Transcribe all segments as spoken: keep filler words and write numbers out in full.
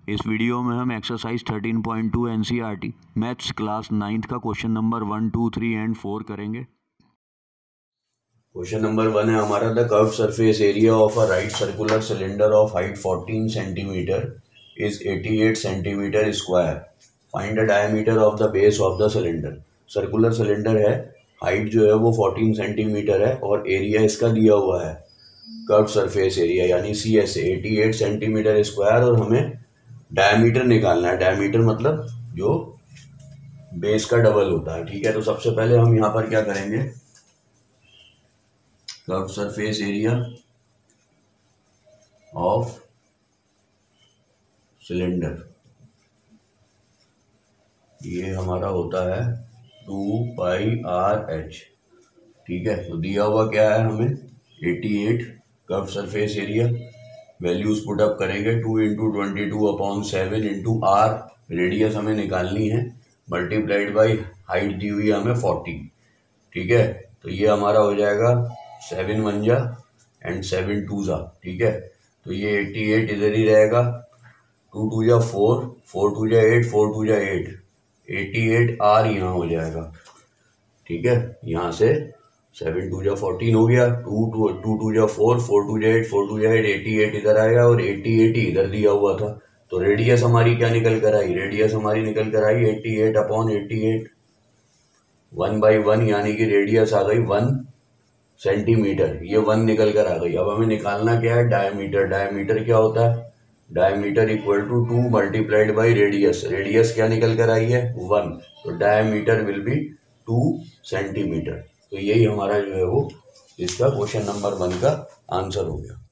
इस वीडियो में हम exercise thirteen point two NCERT maths class ninth का question number one two three and four करेंगे। Question number one है हमारा, the curve surface area of a right circular cylinder of height fourteen centimetre is eighty eight centimetre square. Find the diameter of the base of the cylinder. Circular cylinder है, height जो है वो fourteen centimetre है और area इसका दिया हुआ है कर्व सरफेस एरिया यानी C S A eighty eight centimetre square और हमें डायमीटर निकालना है। डायमीटर मतलब जो बेस का डबल होता है। ठीक है, तो सबसे पहले हम यहाँ पर क्या करेंगे, curve surface area of cylinder, ये हमारा होता है टू पाई आर एच। ठीक है, तो दिया हुआ क्या है हमें eighty eight curve surface area. Values put up करेंगे, two into twenty two upon seven into r, radius हमें निकालनी है, मल्टीप्लाइड बाई हाइट दी हुई है हमें फोर्टी। ठीक है, तो ये हमारा हो जाएगा सेवन वन जा एंड सेवन टू जा। ठीक है, तो ये एट्टी एट इधर ही रहेगा, टू टू जा फोर, फोर टू जा एट, फोर टू जा एट, एट्टी एट आर यहाँ हो जाएगा। ठीक है, यहाँ से सेवन टू जा फोर्टीन हो गया, टू टू टू टू जा फोर, फोर टू जा एट, फोर टू जा एट, एट्टी एट इधर आएगा और एट्टी एट ही इधर दिया हुआ था। तो रेडियस हमारी क्या निकल कर आई, रेडियस हमारी निकल कर आई eighty eight upon eighty eight, one by one, यानी कि रेडियस आ गई वन सेंटीमीटर, ये वन निकल कर आ गई। अब हमें निकालना क्या है, डायमीटर। डायमीटर क्या होता है, diameter equal to two multiplied by radius. Radius क्या निकल कर आई है, वन, तो diameter will be two centimetre. तो यही हमारा जो है वो इसका क्वेश्चन नंबर वन का आंसर हो गया।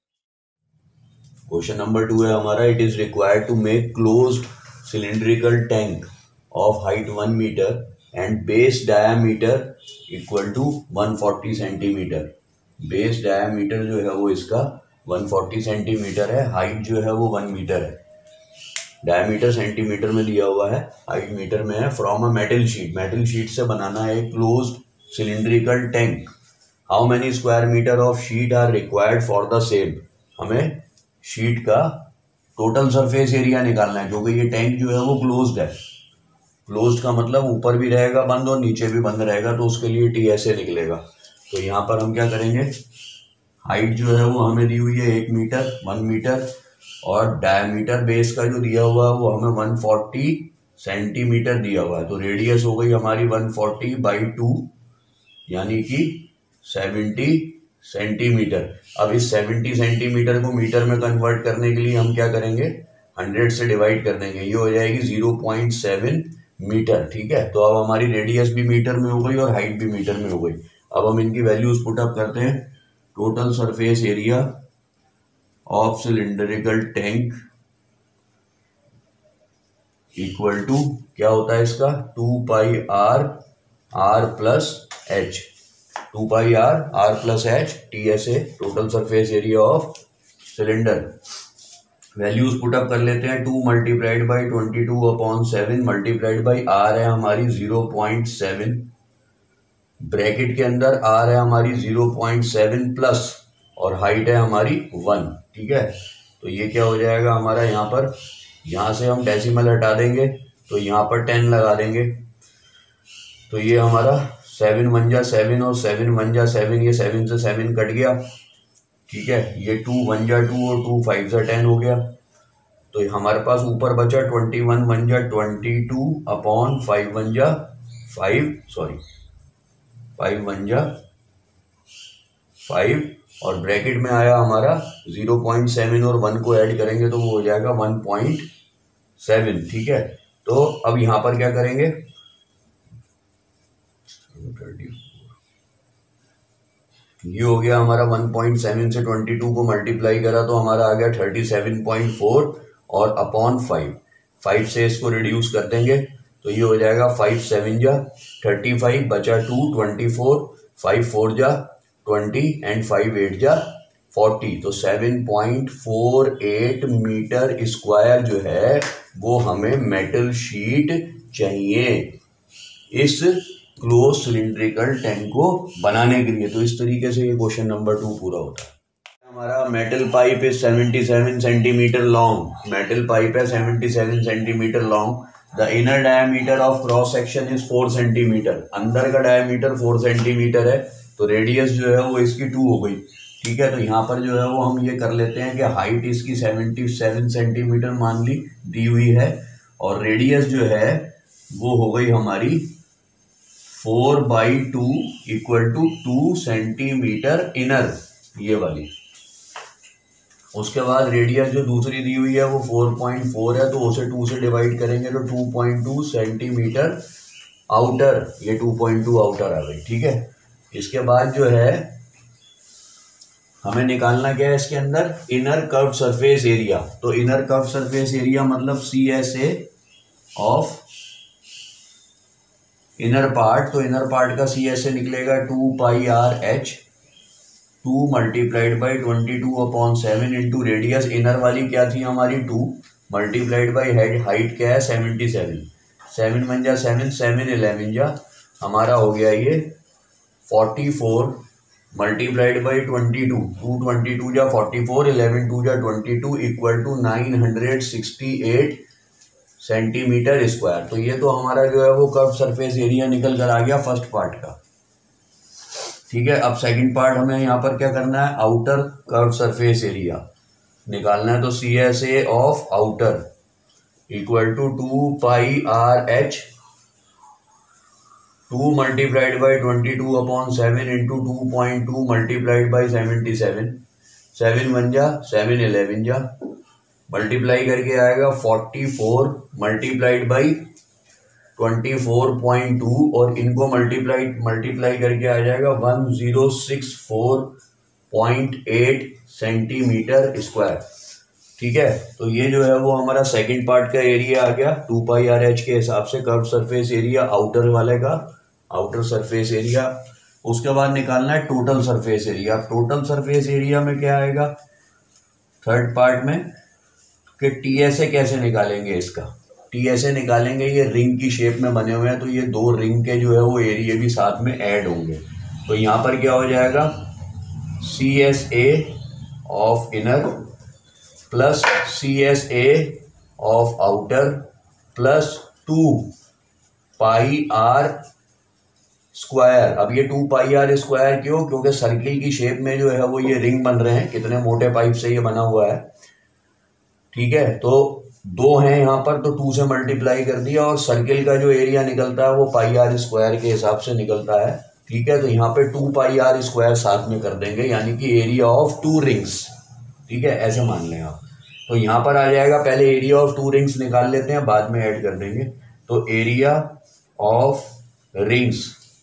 क्वेश्चन नंबर टू है हमारा, it is required to make closed cylindrical tank of height one metre and base diameter equal to one forty centimetre. Base diameter जो है वो इसका वन फोर्टी सेंटीमीटर है, हाइट जो है वो वन मीटर है। डायमीटर सेंटीमीटर में दिया हुआ है, हाइट मीटर में है। From a metal sheet, metal sheet से बनाना है closed cylindrical tank. How many square metre of sheet are required for the same. हमें शीट का टोटल सरफेस एरिया निकालना है, क्योंकि ये टैंक जो है वो क्लोज्ड है। क्लोज्ड का मतलब ऊपर भी रहेगा बंद और नीचे भी बंद रहेगा, तो उसके लिए टी ऐसे निकलेगा। तो यहाँ पर हम क्या करेंगे, हाइट जो है वो हमें दी हुई है एक मीटर, वन मीटर, और डायमीटर बेस का जो दिया हुआ है वो हमें वन फोर्टी सेंटीमीटर दिया हुआ है। तो रेडियस हो गई हमारी वन फोर्टी बाई टू, यानी कि सेवेंटी सेंटीमीटर। अब इस सेवेंटी सेंटीमीटर को मीटर में कन्वर्ट करने के लिए हम क्या करेंगे, हंड्रेड से डिवाइड कर देंगे, ये हो जाएगी जीरो पॉइंट सेवन मीटर। ठीक है, तो अब हमारी रेडियस भी मीटर में हो गई और हाइट भी मीटर में हो गई। अब हम इनकी वैल्यूज पुट अप करते हैं। Total surface area of cylindrical tank equal to क्या होता है इसका, two pi r r plus h, two pi r r plus h T S A, total surface area of cylinder. Values put up कर लेते हैं, two multiplied by twenty two upon seven multiplied by r है हमारी zero point seven, bracket के अंदर r है हमारी zero point seven plus और हाइट है हमारी वन। ठीक है, तो ये क्या हो जाएगा हमारा, यहाँ पर यहाँ से हम डेसिमल हटा देंगे तो यहाँ पर टेन लगा देंगे, तो ये हमारा सेवन वन जा सेवन और सेवन वन जा सेवन, ये सेवन से सेवन कट गया। ठीक है, ये टू वन जा टू और टू फाइव जा टेन हो गया। तो हमारे पास ऊपर बचा ट्वेंटी वन वन जा twenty two upon five one जा फाइव, सॉरी फाइव वन जा फाइव, और ब्रैकेट में आया हमारा जीरो पॉइंट सेवन और वन को ऐड करेंगे तो वो हो जाएगा वन पॉइंट सेवन। ठीक है, तो अब यहाँ पर क्या करेंगे, ये हो गया हमारा वन पॉइंट सेवन से ट्वेंटी टू को मल्टीप्लाई करा तो हमारा आ गया थर्टी सेवन पॉइंट फोर और अपॉन फाइव, फाइव से इसको रिड्यूस कर देंगे तो ये हो जाएगा फाइव सेवन जा थर्टी फाइव, बचा two, twenty four, five four जा ट्वेंटी एंड फाइव एट जा फोर्टी। तो seven point four eight metre square जो है वो हमें मेटल शीट चाहिए इस क्लोज सिलिंड्रिकल टैंक को बनाने के लिए। तो इस तरीके से ये क्वेश्चन नंबर टू पूरा होता है। हमारा metal pipe is seventy seven centimetre long, metal pipe है seventy seven centimetre long. The inner diameter of cross section is four centimetre, अंदर का डायमीटर फोर सेंटीमीटर है, तो रेडियस जो है वो इसकी टू हो गई। ठीक है, तो यहाँ पर जो है वो हम ये कर लेते हैं कि हाइट इसकी सेवेंटी सेवन सेंटीमीटर मान ली दी हुई है, और रेडियस जो है वो हो गई हमारी four by two equal to two centimetre inner, ये वाली। उसके बाद रेडियस जो दूसरी दी हुई है वो फोर पॉइंट फोर है, तो उसे टू से डिवाइड करेंगे तो two point two centimetre outer, ये टू पॉइंट टू आउटर आ गई। ठीक है, इसके बाद जो है हमें निकालना क्या है इसके अंदर, इनर कर्व सरफेस एरिया। तो इनर कर्व सरफेस एरिया मतलब C S A of inner part, तो इनर पार्ट का सी एस ए निकलेगा two pi R H, two multiplied by twenty two upon seven into radius, inner वाली क्या थी हमारी two, multiplied by head, height क्या है सेवेंटी सेवन, सेवन वन जा सेवन, सेवन इलेवन जा हमारा हो गया ये forty four, multiplied by twenty two, two twenty two जा फोर्टी फोर, इलेवन टू जा twenty two equal to nine hundred sixty eight centimetre square. तो ये तो हमारा जो है वो कर्व सरफेस एरिया निकल कर आ गया फर्स्ट पार्ट का। ठीक है, अब सेकंड पार्ट हमें यहाँ पर क्या करना है, आउटर कर्व सरफेस एरिया निकालना है। तो C S A of outer equal to two pi R H, two multiplied by twenty two upon seven into two point two multiplied by seventy seven, seven one जा seven eleven जा, multiply करके आएगा forty four multiplied by twenty four point two, और इनको multiply multiply करके आ जाएगा one zero six four point eight centimetre square. ठीक है, तो ये जो है वो हमारा सेकंड पार्ट का एरिया आ गया टू पाई आर एच के हिसाब से, कर्व सरफेस एरिया आउटर वाले का, आउटर सरफेस एरिया। उसके बाद निकालना है total surface area. Total surface area में क्या आएगा थर्ड पार्ट में, कि टी एस ए कैसे निकालेंगे इसका, टी एस ए निकालेंगे, ये रिंग की शेप में बने हुए हैं, तो ये दो रिंग के जो है वो एरिया भी साथ में ऐड होंगे। तो यहाँ पर क्या हो जाएगा, C S A of inner plus C S A of outer plus two pi R square. अब ये टू पाई आर स्क्वायर क्यों, क्योंकि सर्किल की शेप में जो है वो ये रिंग बन रहे हैं, कितने मोटे पाइप से ये बना हुआ है। ठीक है, तो दो हैं यहाँ पर, तो टू से मल्टीप्लाई कर दिया, और सर्किल का जो एरिया निकलता है वो पाई आर स्क्वायर के हिसाब से निकलता है। ठीक है, तो यहाँ पे टू पाई आर स्क्वायर साथ में कर देंगे, यानी कि एरिया ऑफ टू रिंग्स। ठीक है, ऐसे मान लें आप। तो यहाँ पर आ जाएगा, पहले एरिया ऑफ टू रिंग्स निकाल लेते हैं, बाद में ऐड कर देंगे। तो area of rings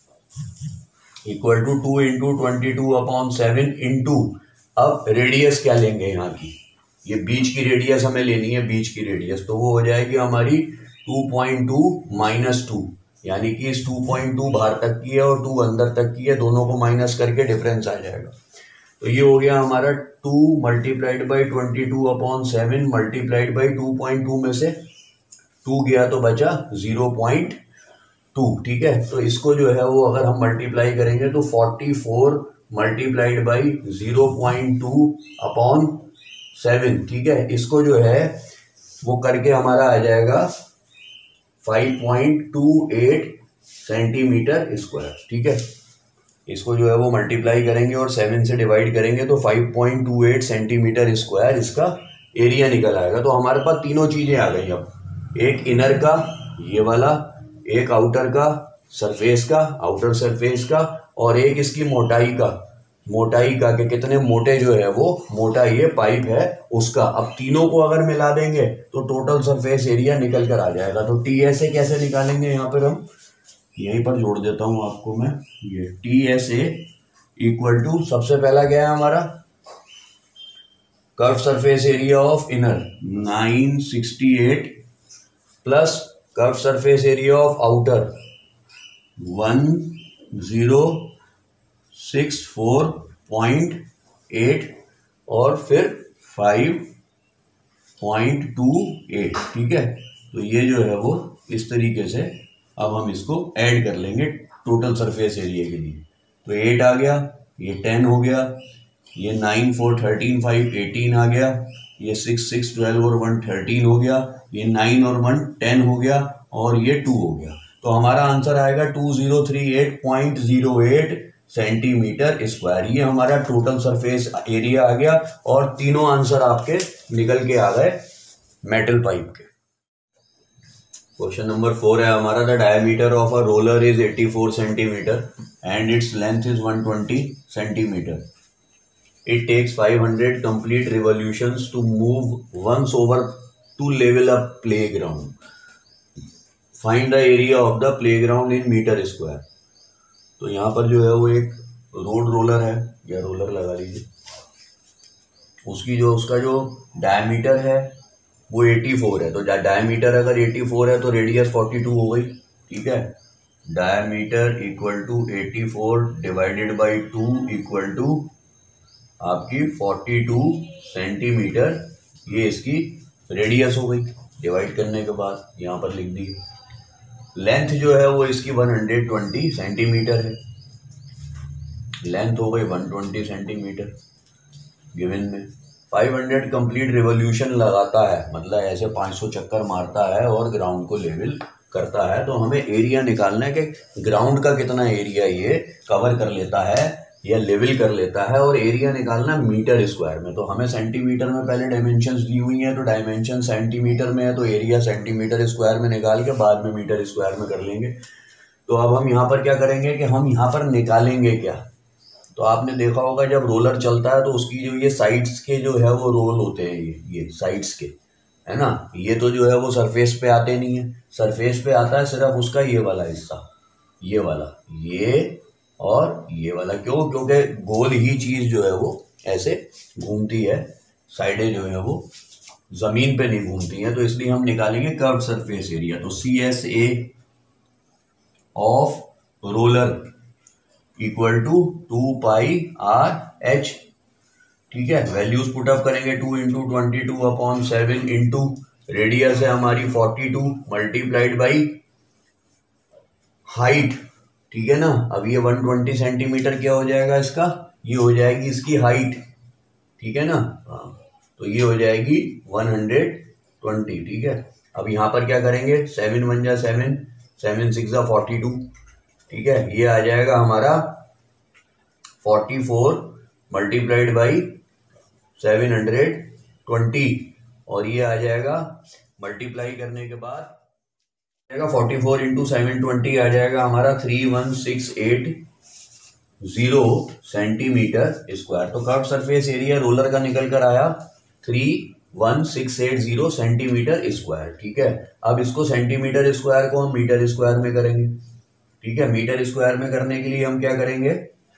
equal to two into twenty two upon seven into, अब रेडियस क्या लेंगे यहाँ की, ये बीच की रेडियस हमें लेनी है, बीच की रेडियस, तो वो हो जाएगी हमारी two point two minus two, यानी कि इस टू पॉइंट टू बाहर तक की है और टू अंदर तक की है, दोनों को माइनस करके डिफरेंस आ जाएगा। तो ये हो गया हमारा two multiplied by twenty two upon seven multiplied by two point two में से टू गया तो बचा जीरो पॉइंट टू। ठीक है, तो इसको जो है वो अगर हम मल्टीप्लाई करेंगे तो forty four multiplied by zero point two upon seven. ठीक है, इसको जो है वो करके हमारा आ जाएगा five point two eight centimetre square. ठीक है, इसको जो है वो मल्टीप्लाई करेंगे और सेवन से डिवाइड करेंगे तो five point two eight centimetre square इसका एरिया निकल आएगा। तो हमारे पास तीनों चीज़ें आ गई, अब एक इनर का ये वाला, एक आउटर का सरफेस का, आउटर सरफेस का, और एक इसकी मोटाई का, मोटाई का कि कितने मोटे जो है वो मोटा ये पाइप है उसका। अब तीनों को अगर मिला देंगे तो टोटल सरफेस एरिया निकल कर आ जाएगा। तो टी एस ए कैसे निकालेंगे, यहाँ पर हम यहीं पर जोड़ देता हूँ आपको मैं, ये T S A equal to, सबसे पहला क्या है हमारा, curve surface area of inner nine sixty eight plus curve surface area of outer one zero six four point eight और फिर फाइव पॉइंट टू एट। ठीक है, तो ये जो है वो इस तरीके से अब हम इसको ऐड कर लेंगे टोटल सरफेस एरिया के लिए। तो एट आ गया, ये टेन हो गया, ये nine four thirteen five eighteen आ गया, ये सिक्स सिक्स ट्वेल्व और वन थर्टीन हो गया, ये नाइन और वन टेन हो गया और ये टू हो गया। तो हमारा आंसर आएगा two zero three eight point zero eight centimetre square. ये हमारा टोटल सरफेस एरिया आ गया और तीनों आंसर आपके निकल के आ गए मेटल पाइप के। क्वेश्चन नंबर फोर है हमारा, the diameter of a roller is eighty four centimetre and its length is one twenty centimetre. It takes five hundred complete revolutions to move once over to level a playground. Find the area of the playground in metre square. तो यहाँ पर जो है वो एक road roller है, या roller लगा लीजिए, उसकी जो उसका जो डायमीटर है वो एटी फोर है। तो डायमीटर अगर एटी फोर है तो रेडियस फोर्टी टू हो गई, ठीक है। Diameter equal to eighty four divided by two equal to आपकी फोर्टी टू सेंटीमीटर, ये इसकी रेडियस हो गई। डिवाइड करने के बाद यहाँ पर लिख दी। लेंथ जो है वो इसकी वन हंड्रेड ट्वेंटी सेंटीमीटर है, लेंथ हो गई वन ट्वेंटी सेंटीमीटर गिवन में। फाइव हंड्रेड कंप्लीट रिवॉल्यूशन लगाता है, मतलब ऐसे पाँच सौ चक्कर मारता है और ग्राउंड को लेवल करता है। तो हमें एरिया निकालना है कि ग्राउंड का कितना एरिया ये कवर कर लेता है या लेवल कर लेता है, और एरिया निकालना मीटर स्क्वायर में। तो हमें सेंटीमीटर में पहले डायमेंशंस दी हुई हैं, तो डायमेंशन सेंटीमीटर में है तो एरिया सेंटीमीटर स्क्वायर में निकाल के बाद में मीटर स्क्वायर में कर लेंगे। तो अब हम यहाँ पर क्या करेंगे कि हम यहाँ पर निकालेंगे क्या। तो आपने देखा होगा जब रोलर चलता है तो उसकी जो ये साइड्स के जो है वो रोल होते हैं, ये ये साइड्स के, है ना। ये तो जो है वो सरफेस पे आते नहीं है, सरफेस पे आता है सिर्फ उसका ये वाला हिस्सा, ये वाला, ये और ये वाला। क्यों? क्योंकि गोल ही चीज जो है वो ऐसे घूमती है, साइडें जो है वो जमीन पे नहीं घूमती हैं। तो इसलिए हम निकालेंगे कर्व सरफेस एरिया। तो C S A of roller equal to two pi R H, ठीक है। वैल्यूज पुटअप करेंगे, two into twenty two upon seven into radius है हमारी forty two multiplied by height, ठीक है ना। अब ये वन ट्वेंटी सेंटीमीटर क्या हो जाएगा इसका, ये हो जाएगी इसकी हाइट, ठीक है ना। हाँ, तो ये हो जाएगी वन हंड्रेड ट्वेंटी, ठीक है। अब यहाँ पर क्या करेंगे, सेवन वन जा सेवन, सेवन सिक्स जा फोर्टी टू, ठीक है। ये आ जाएगा हमारा forty four multiplied by seven hundred twenty, और ये आ जाएगा मल्टीप्लाई करने के बाद जाएगा forty four into seven twenty आ जाएगा हमारा three one six eight zero centimetre square. तो कर्व सरफेस एरिया रोलर का निकल कर आया three one six eight zero centimetre square, ठीक है। अब इसको सेंटीमीटर स्क्वायर को हम मीटर स्क्वायर में करेंगे, ठीक है। मीटर स्क्वायर में करने के लिए हम क्या करेंगे,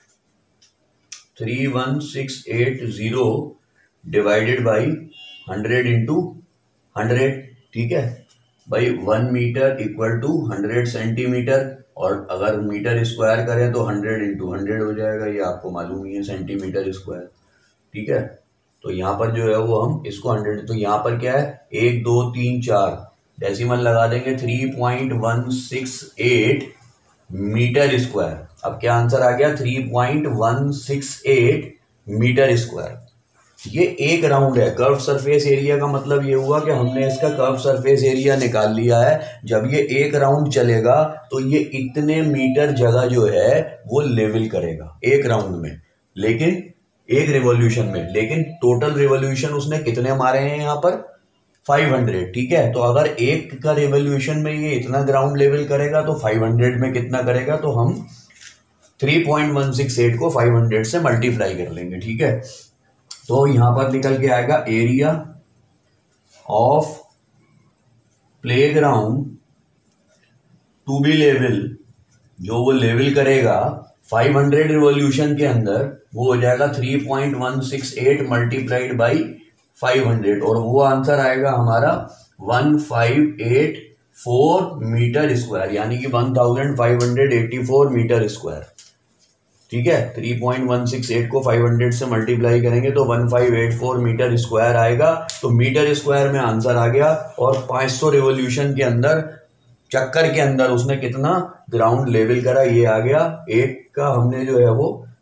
three one six eight zero divided by hundred into hundred, ठीक है, भाई one metre equal to hundred centimetre, और अगर मीटर स्क्वायर करें तो हंड्रेड इंटू हंड्रेड हो जाएगा, ये आपको मालूम ही है सेंटीमीटर स्क्वायर, ठीक है। तो यहाँ पर जो है वो हम इसको हंड्रेड, तो यहाँ पर क्या है, एक दो तीन चार डेसिमल लगा देंगे, three point one six eight metre square. अब क्या आंसर आ गया, three point one six eight metre square. ये एक राउंड है। कर्व सरफेस एरिया का मतलब ये हुआ कि हमने इसका कर्व सरफेस एरिया निकाल लिया है। जब ये एक राउंड चलेगा तो ये इतने मीटर जगह जो है वो लेवल करेगा एक राउंड में, लेकिन एक रिवॉल्यूशन में। लेकिन टोटल रिवॉल्यूशन उसने कितने मारे हैं यहाँ पर, फाइव हंड्रेड, ठीक है। तो अगर एक का रिवॉल्यूशन में ये इतना ग्राउंड लेवल करेगा तो फाइव हंड्रेड में कितना करेगा, तो हम three point one six eight को फाइव हंड्रेड से मल्टीप्लाई कर लेंगे, ठीक है। तो यहां पर निकल के आएगा area of playground to be level, जो वो लेवल करेगा फाइव हंड्रेड रिवॉल्यूशन के अंदर, वो हो जाएगा three point one six eight multiplied by five hundred, और वो आंसर आएगा हमारा one five eight four metre square, यानी कि one thousand five hundred eighty four metre square, ठीक है। Three point one six eight को फाइव हंड्रेड से मल्टीप्लाई करेंगे तो one five eight four metre square आएगा। तो मीटर स्क्वायर में आंसर आ गया, और पाँच सौ रिवॉल्यूशन के अंदर, चक्कर के अंदर उसने कितना ग्राउंड लेवल करा, ये आ गया। एक का हमने जो है वो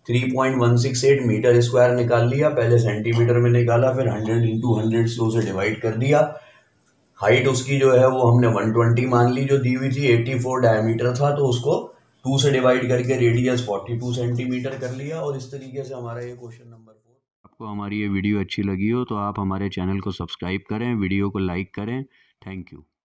three point one six eight metre square निकाल लिया, पहले सेंटीमीटर में निकाला, फिर हंड्रेड इंटू हंड्रेड से उसे डिवाइड कर दिया। हाइट उसकी जो है वो हमने वन ट्वेंटी मान ली जो दी हुई थी, एटी फोर डायमीटर था, तो उसको टू से डिवाइड करके रेडियस फोर्टी टू सेंटीमीटर कर लिया। और इस तरीके से हमारा ये क्वेश्चन नंबर फोर। आपको हमारी ये वीडियो अच्छी लगी हो तो आप हमारे चैनल को सब्सक्राइब करें, वीडियो को लाइक करें। Thank you.